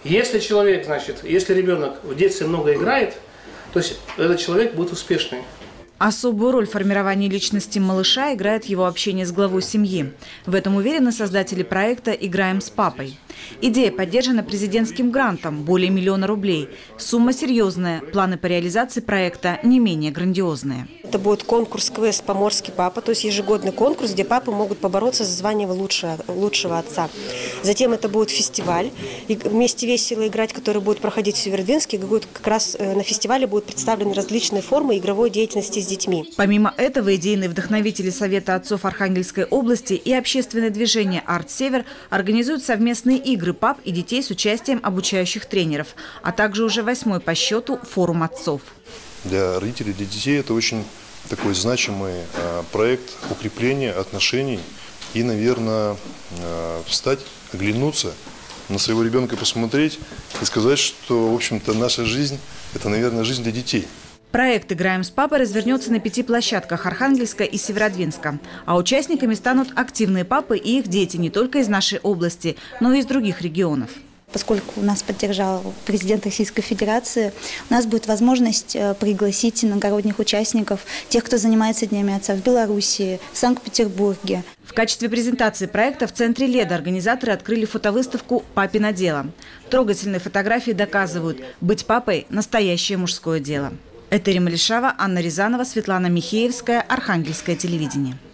Если человек, значит, если ребенок в детстве много играет, то есть этот человек будет успешный. Особую роль в формировании личности малыша играет его общение с главой семьи. В этом уверены создатели проекта «Играем с папой». Идея поддержана президентским грантом – более 1 миллиона рублей. Сумма серьезная, планы по реализации проекта не менее грандиозные. Это будет конкурс-квест «Поморский папа», то есть ежегодный конкурс, где папы могут побороться за звание лучшего отца. Затем это будет фестиваль, и вместе весело играть, который будет проходить в Северодвинске. Как раз на фестивале будут представлены различные формы игровой деятельности с детьми. Помимо этого, идейные вдохновители Совета отцов Архангельской области и общественное движение «Арт-Север» организуют совместные игры пап и детей с участием обучающих тренеров, а также уже 8-й по счету форум отцов. Для родителей, для детей это очень такой значимый проект укрепления отношений и, наверное, встать, оглянуться на своего ребенка, посмотреть и сказать, что, в общем-то, наша жизнь – это, наверное, жизнь для детей. Проект «Играем с папой» развернется на 5 площадках Архангельска и Северодвинска. А участниками станут активные папы и их дети не только из нашей области, но и из других регионов. Поскольку нас поддержал президент Российской Федерации, у нас будет возможность пригласить иногородних участников, тех, кто занимается Днями отца в Беларуси, в Санкт-Петербурге. В качестве презентации проекта в центре Леда организаторы открыли фотовыставку «Папино дело». Трогательные фотографии доказывают – быть папой – настоящее мужское дело. Этери Малишава, Анна Рязанова, Светлана Михеевская, Архангельское телевидение.